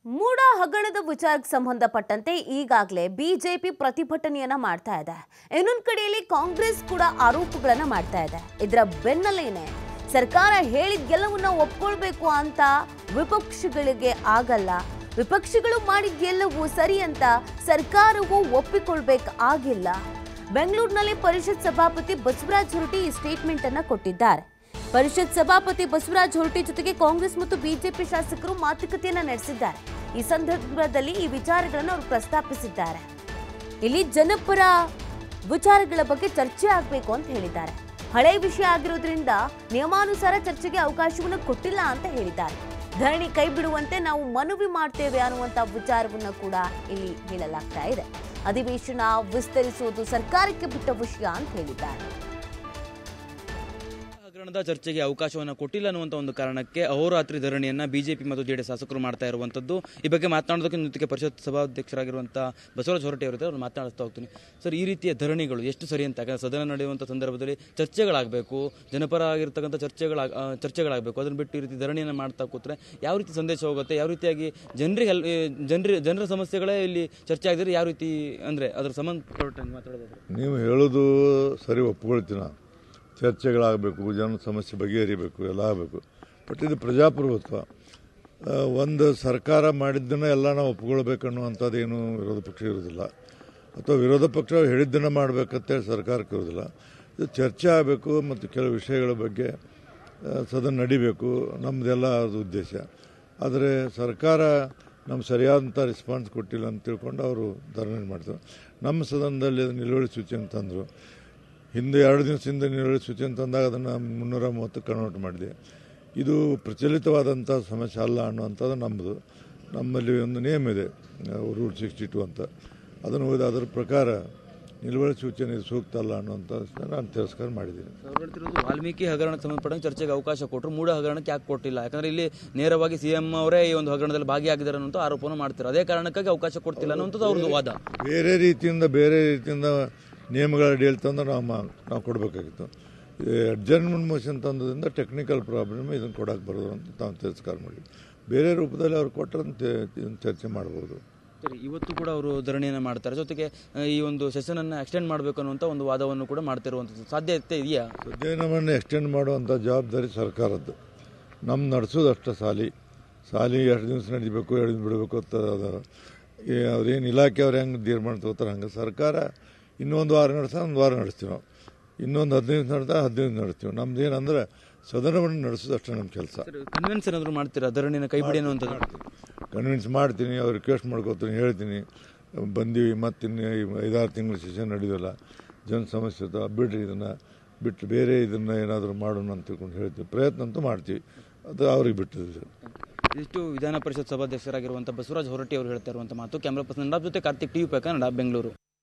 ಮೂಡ ಹಗರಣದ ವಿಚಾರಕ್ಕೆ ಸಂಬಂಧಪಟ್ಟಂತೆ ಈಗಾಗಲೇ ಬಿಜೆಪಿ ಪ್ರತಿಭಟನೆಯನ್ನ ಮಾಡ್ತಾ ಇದೆ. ಇನ್ನೊಂದು ಕಡೆಯಲ್ಲಿ ಕಾಂಗ್ರೆಸ್ ಕೂಡ ಆರೋಪಗಳನ್ನ ಮಾಡ್ತಾ ಇದೆ. ಇದರ ಬೆನ್ನಲ್ಲೇನೆ ಸರ್ಕಾರ ಹೇಳಿದ್ದೆಲ್ಲವನ್ನ ಒಪ್ಪಿಕೊಳ್ಳಬೇಕು ಅಂತ ವಿಪಕ್ಷಗಳಿಗೆ ಆಗಲ್ಲ. ವಿಪಕ್ಷಗಳು ಮಾಡಿದ್ದೆಲ್ಲವೂ ಸರಿ ಅಂತ ಸರ್ಕಾರವು ಒಪ್ಪಿಕೊಳ್ಳಬೇಕಾಗಿಲ್ಲ. ಬೆಂಗಳೂರಿನಲ್ಲಿ ಪರಿಷತ್ ಸಭಾಪತಿ ಬಸವರಾಜ ಹೊರಟ್ಟಿ ಈ ಸ್ಟೇಟ್ಮೆಂಟ್ ಅನ್ನ ಕೊಟ್ಟಿದ್ದಾರೆ. ಪರಿಷತ್ ಸಭಾಪತಿ ಬಸವರಾಜ ಹೊರಟ್ಟಿ ಜೊತೆಗೆ ಕಾಂಗ್ರೆಸ್ ಮತ್ತು ಬಿಜೆಪಿ ಶಾಸಕರು ಮಾತುಕತೆಯನ್ನ ನಡೆಸಿದ್ದಾರೆ. ಈ ಸಂದರ್ಭದಲ್ಲಿ ಈ ವಿಚಾರಗಳನ್ನು ಅವರು ಪ್ರಸ್ತಾಪಿಸಿದ್ದಾರೆ. ಇಲ್ಲಿ ಜನಪರ ವಿಚಾರಗಳ ಬಗ್ಗೆ ಚರ್ಚೆ ಆಗಬೇಕು ಅಂತ ಹೇಳಿದ್ದಾರೆ. ಹಳೆ ವಿಷಯ ಆಗಿರೋದ್ರಿಂದ ನಿಯಮಾನುಸಾರ ಚರ್ಚೆಗೆ ಅವಕಾಶವನ್ನು ಕೊಟ್ಟಿಲ್ಲ ಅಂತ ಹೇಳಿದ್ದಾರೆ. ಧರಣಿ ಕೈ ಬಿಡುವಂತೆ ನಾವು ಮನವಿ ಮಾಡ್ತೇವೆ ಅನ್ನುವಂಥ ವಿಚಾರವನ್ನು ಕೂಡ ಇಲ್ಲಿ ಹೇಳಲಾಗ್ತಾ ಇದೆ. ಅಧಿವೇಶನ ವಿಸ್ತರಿಸುವುದು ಸರ್ಕಾರಕ್ಕೆ ಬಿಟ್ಟ ವಿಷಯ ಅಂತ ಹೇಳಿದ್ದಾರೆ. ಹಗರಣದ ಚರ್ಚೆಗೆ ಅವಕಾಶವನ್ನು ಕೊಟ್ಟಿಲ್ಲ ಅನ್ನುವಂಥ ಒಂದು ಕಾರಣಕ್ಕೆ ಅಹೋರಾತ್ರಿ ಧರಣಿಯನ್ನ ಬಿಜೆಪಿ ಮತ್ತು ಜೆಡಿಎಸ್ ಶಾಸಕರು ಮಾಡ್ತಾ ಇರುವಂಥದ್ದು. ಈ ಬಗ್ಗೆ ಮಾತನಾಡೋದಕ್ಕೆ ಜೊತೆಗೆ ಪರಿಷತ್ ಸಭಾಧ್ಯಕ್ಷರಾಗಿರುವಂಥ ಬಸವರಾಜ ಹೊರಟ್ಟಿ ಅವರ ಅವ್ರು ಮಾತನಾಡ್ತಾ ಹೋಗ್ತೀನಿ. ಸರ್, ಈ ರೀತಿಯ ಧರಣಿಗಳು ಎಷ್ಟು ಸರಿ ಅಂತ? ಯಾಕಂದ್ರೆ ಸದನ ನಡೆಯುವಂಥ ಸಂದರ್ಭದಲ್ಲಿ ಚರ್ಚೆಗಳಾಗಬೇಕು, ಜನಪರ ಆಗಿರ್ತಕ್ಕಂಥ ಚರ್ಚೆಗಳಾಗಬೇಕು. ಅದನ್ನು ಬಿಟ್ಟು ಈ ರೀತಿ ಧರಣಿಯನ್ನು ಮಾಡ್ತಾ ಕೂತ್ರೆ ಯಾವ ರೀತಿ ಸಂದೇಶ ಹೋಗುತ್ತೆ? ಯಾವ ರೀತಿಯಾಗಿ ಜನರ ಸಮಸ್ಯೆಗಳೇ ಇಲ್ಲಿ ಚರ್ಚೆ ಆಗಿದ್ರೆ ಯಾವ ರೀತಿ ಅಂದರೆ ಅದ್ರ ಸಂಬಂಧಪಟ್ಟ ಮಾತಾಡೋದು? ನೀವು ಹೇಳೋದು ಸರಿ, ಒಪ್ಕೊಳ್ತೀನ. ಚರ್ಚೆಗಳಾಗಬೇಕು, ಜನ ಸಮಸ್ಯೆ ಬಗೆಹರಿಬೇಕು, ಎಲ್ಲ ಆಗಬೇಕು. ಬಟ್ ಇದು ಪ್ರಜಾಪ್ರಭುತ್ವ. ಒಂದು ಸರ್ಕಾರ ಮಾಡಿದ್ದನ್ನು ಎಲ್ಲ ನಾವು ಒಪ್ಕೊಳ್ಬೇಕನ್ನುವಂಥದ್ದೇನು ವಿರೋಧ ಪಕ್ಷ ಇರೋದಿಲ್ಲ, ಅಥವಾ ವಿರೋಧ ಪಕ್ಷ ಹೇಳಿದ್ದನ್ನು ಮಾಡಬೇಕಂತೇಳಿ ಸರ್ಕಾರಕ್ಕೆ ಇರೋದಿಲ್ಲ. ಇದು ಚರ್ಚೆ ಆಗಬೇಕು ಮತ್ತು ಕೆಲವು ವಿಷಯಗಳ ಬಗ್ಗೆ ಸದನ ನಡಿಬೇಕು, ನಮ್ಮದೆಲ್ಲ ಅದು ಉದ್ದೇಶ. ಆದರೆ ಸರ್ಕಾರ ನಮ್ಗೆ ಸರಿಯಾದಂಥ ರೆಸ್ಪಾನ್ಸ್ ಕೊಟ್ಟಿಲ್ಲ ಅಂತ ತಿಳ್ಕೊಂಡು ಅವರು ಧರಣಿ ಮಾಡ್ತಾರೆ. ನಮ್ಮ ಸದನದಲ್ಲಿ ನಿಲುವಳಿ ಸೂಚನೆ ತಂದರು. ಹಿಂದೆ 2 ದಿವಸದಿಂದ ನಿಲುವಳಿ ಸೂಚನೆ ತಂದಾಗ ಅದನ್ನು 330 ಕನ್ವರ್ಟ್ ಮಾಡಿದೆ. ಇದು ಪ್ರಚಲಿತವಾದಂಥ ಸಮಸ್ಯೆ ಅಲ್ಲ ಅನ್ನುವಂಥದ್ದು ನಮ್ಮದು. ನಮ್ಮಲ್ಲಿ ಒಂದು ನಿಯಮ ಇದೆ, ರೂಲ್ 62 ಅಂತ. ಅದನ್ನು ಓದಿ ಅದರ ಪ್ರಕಾರ ನಿಲುವಳಿ ಸೂಚನೆ ಸೂಕ್ತ ಅಲ್ಲ ಅನ್ನುವಂಥದ್ದು ನಾನು ತಿರಸ್ಕಾರ ಮಾಡಿದ್ದೀನಿ. ವಾಲ್ಮೀಕಿ ಹಗರಣಕ್ಕೆ ಸಂಬಂಧಪಟ್ಟಂಗೆ ಚರ್ಚೆಗೆ ಅವಕಾಶ ಕೊಟ್ಟರು, ಮೂಡ ಹಗರಣಕ್ಕೆ ಯಾಕೆ ಕೊಟ್ಟಿಲ್ಲ? ಯಾಕಂದರೆ ಇಲ್ಲಿ ನೇರವಾಗಿ ಸಿಎಂ ಅವರೇ ಈ ಒಂದು ಹಗರಣದಲ್ಲಿ ಭಾಗಿಯಾಗಿದ್ದಾರೆ ಅನ್ನೋ ಆರೋಪವನ್ನು ಮಾಡ್ತಾರೆ. ಅದೇ ಕಾರಣಕ್ಕಾಗಿ ಅವಕಾಶ ಕೊಡ್ತಿಲ್ಲ ಅನ್ನುವಂಥದ್ದು ಅವ್ರದ್ದು ವಾದ. ಬೇರೆ ರೀತಿಯಿಂದ ನಿಯಮಗಳ ಅಡಿಯಲ್ಲಿ ತಂದು ನಾವು ಕೊಡಬೇಕಾಗಿತ್ತು. ಅಡ್ಜರ್ನ್ಮೆಂಟ್ ಮೋಷನ್ ತಂದದಿಂದ ಟೆಕ್ನಿಕಲ್ ಪ್ರಾಬ್ಲಮ್, ಇದನ್ನು ಕೊಡೋಕೆ ಬರೋದು ಅಂತ ತಾವು ತಿರಸ್ಕಾರ ಮಾಡಿ ಬೇರೆ ರೂಪದಲ್ಲಿ ಅವ್ರು ಕೊಟ್ಟರಂತೆ ಚರ್ಚೆ ಮಾಡ್ಬೋದು. ಸರಿ, ಇವತ್ತು ಕೂಡ ಅವರು ಧರಣಿಯನ್ನು ಮಾಡ್ತಾರೆ. ಜೊತೆಗೆ ಈ ಒಂದು ಸೆಷನನ್ನು ಎಕ್ಸ್ಟೆಂಡ್ ಮಾಡಬೇಕು ಅನ್ನುವಂಥ ಒಂದು ವಾದವನ್ನು ಕೂಡ ಮಾಡ್ತಿರುವಂಥದ್ದು ಸಾಧ್ಯತೆ ಇದೆಯಾ? ಅಧ್ಯಯನವನ್ನು ಎಕ್ಸ್ಟೆಂಡ್ ಮಾಡುವಂಥ ಜವಾಬ್ದಾರಿ ಸರ್ಕಾರದ್ದು. ನಮ್ಮ ನಡೆಸೋದು ಅಷ್ಟೇ. ಸಾಲಿ 2 ದಿವಸ ನಡಿಬೇಕು, 2 ದಿನ ಬಿಡಬೇಕು ಅಂತ ಅವ್ರೇನು ಇಲಾಖೆ ಅವ್ರು ಹೆಂಗೆ ತೀರ್ಮಾನ ತಗೋತಾರೆ ಹಂಗೆ ಸರ್ಕಾರ ಇನ್ನೊಂದು ವಾರ ಒಂದು ವಾರ ನಡೆಸ್ತೀವಿ ನಾವು. ಇನ್ನೊಂದು 15 ದಿವಸ 15 ನಡೆಸ್ತೀವಿ. ನಮ್ದು ಏನಂದ್ರೆ ಸದನವನ್ನು ನಡೆಸೋದು ಅಷ್ಟೇ ನಮ್ಮ ಕೆಲಸ. ಕನ್ವಿನ್ಸ್ ಏನಾದರೂ ಮಾಡ್ತೀರಾ ಧರಣಿನ ಕೈ ಬಿಡಿ ಅನ್ನುವಂಥದ್ದು? ಕನ್ವಿನ್ಸ್ ಮಾಡ್ತೀನಿ, ಅವ್ರು ರಿಕ್ವೆಸ್ಟ್ ಮಾಡ್ಕೋತೀನಿ, ಹೇಳ್ತೀನಿ ಬಂದೀವಿ, ಮತ್ತಿನ್ನು 5-6 ತಿಂಗಳು ಸೆಷನ್ ನಡೆಯೋಲ್ಲ, ಜನ ಸಮಸ್ಯೆ ಬಿಡ್ರಿ, ಇದನ್ನು ಬಿಟ್ಟು ಬೇರೆ ಇದನ್ನು ಏನಾದರೂ ಮಾಡೋಣ ಅಂತ ತಿಳ್ಕೊಂಡು ಹೇಳ್ತೀವಿ. ಪ್ರಯತ್ನ ಅಂತೂ ಮಾಡ್ತೀವಿ, ಅದು ಅವ್ರಿಗೆ ಬಿಟ್ಟಿದ್ದೀವಿ. ಇಷ್ಟು ವಿಧಾನ ಪರಿಷತ್ ಸಭಾಧ್ಯಕ್ಷರಾಗಿರುವಂಥ ಬಸವರಾಜ ಹೊರಟ್ಟಿ ಅವರು ಹೇಳ್ತಾ ಇರುವಂಥ ಮಾತು. ಕ್ಯಾಮ್ರಾ ಪರ್ಸನ್ ಜೊತೆ ಕಾರ್ತಿಕ್, ಟಿವಿ ಕನ್ನಡ, ಬೆಂಗಳೂರು.